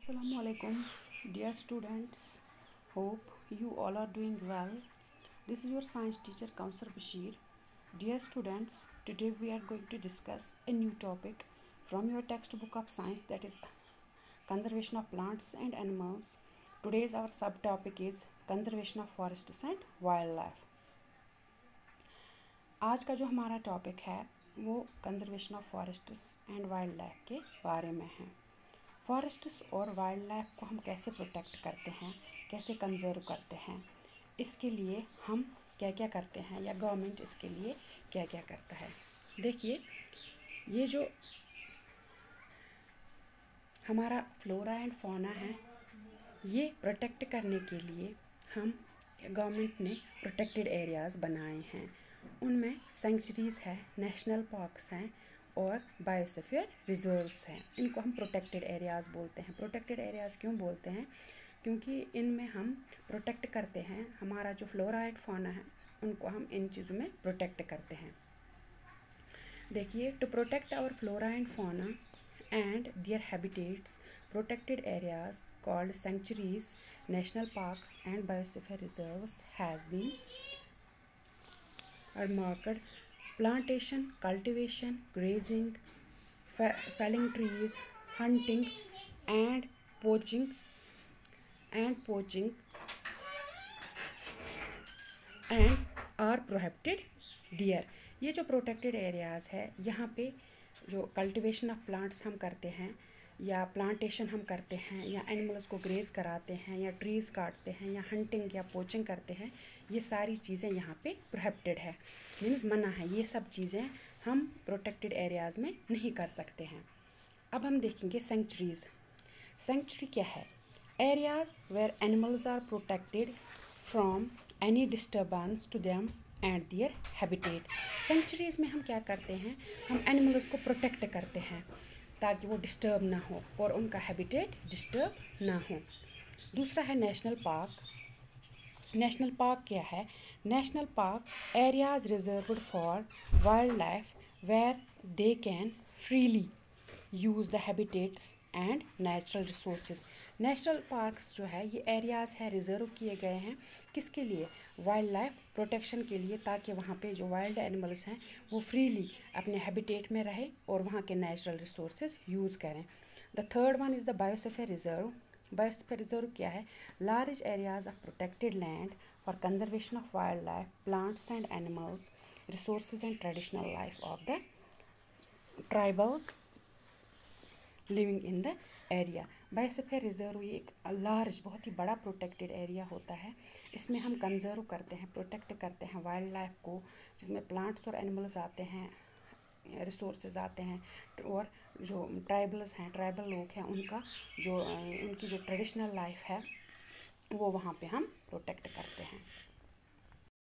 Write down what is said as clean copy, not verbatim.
Assalamualaikum, dear students. Hope you all are doing well. This is your science teacher Kausar Bashir. Dear students, today we are going to discuss a new topic from your textbook of science, that is conservation of plants and animals. Today's our subtopic is conservation of forests and wildlife. आज का जो हमारा topic है वो conservation of forests and wildlife के बारे में है। फॉरेस्ट्स और वाइल्ड लाइफ को हम कैसे प्रोटेक्ट करते हैं, कैसे कंजर्व करते हैं, इसके लिए हम क्या क्या करते हैं या गवर्नमेंट इसके लिए क्या क्या करता है। देखिए, ये जो हमारा फ्लोरा एंड फौना है, ये प्रोटेक्ट करने के लिए हम गवर्नमेंट ने प्रोटेक्टेड एरियाज़ बनाए हैं। उनमें सेंचुरीज़ है, नेशनल पार्क्स हैं और बायोस्फीयर रिजर्व्स हैं। इनको हम प्रोटेक्टेड एरियाज़ बोलते हैं। प्रोटेक्टेड एरियाज़ क्यों बोलते हैं? क्योंकि इनमें हम प्रोटेक्ट करते हैं हमारा जो फ्लोरा एंड फौना है, उनको हम इन चीज़ों में प्रोटेक्ट करते हैं। देखिए, to protect our flora and fauna and their habitats, protected areas called sanctuaries, national parks and biosphere reserves has been marked. Plantation, cultivation, grazing, felling trees, hunting and poaching and are prohibited there. ये जो protected areas है, यहाँ पे जो cultivation of plants हम करते हैं या प्लांटेशन हम करते हैं या एनिमल्स को ग्रेज कराते हैं या ट्रीज़ काटते हैं या हंटिंग या पोचिंग करते हैं, ये सारी चीज़ें यहाँ पे प्रोहिबिटेड है, मीन्स मना है। ये सब चीज़ें हम प्रोटेक्टेड एरियाज़ में नहीं कर सकते हैं। अब हम देखेंगे सेंचुरीज़। सेंचुरी क्या है? Areas where animals are protected from any disturbance to them and their habitat. Sanctuaries में हम क्या करते हैं? हम एनिमल्स को प्रोटेक्ट करते हैं ताकि वो डिस्टर्ब ना हो और उनका हैबिटेट डिस्टर्ब ना हो। दूसरा है नेशनल पार्क। नेशनल पार्क क्या है? National park areas reserved for wildlife where they can freely use the habitats and natural resources. National parks जो है, ये एरियाज़ है, रिजर्व किए गए हैं किसके लिए? वाइल्ड लाइफ प्रोटेक्शन के लिए, ताकि वहाँ पे जो वाइल्ड एनिमल्स हैं वो फ्रीली अपने हैबिटेट में रहे और वहाँ के नेचुरल रिसोर्सेज यूज़ करें। The third one is the biosphere reserve. Biosphere reserve क्या है? Large areas of protected land for conservation of wildlife, plants and animals, resources and traditional life of the tribals living in the area. Biosphere reserve ये एक large, बहुत ही बड़ा protected area होता है। इसमें हम कंजर्व करते हैं, प्रोटेक्ट करते हैं वाइल्ड लाइफ को, जिसमें प्लांट्स और एनिमल्स आते हैं, रिसोर्सेज आते हैं, और जो ट्राइबल्स हैं, ट्राइबल लोग हैं, उनकी जो ट्रेडिशनल लाइफ है वो वहाँ पे हम प्रोटेक्ट करते हैं।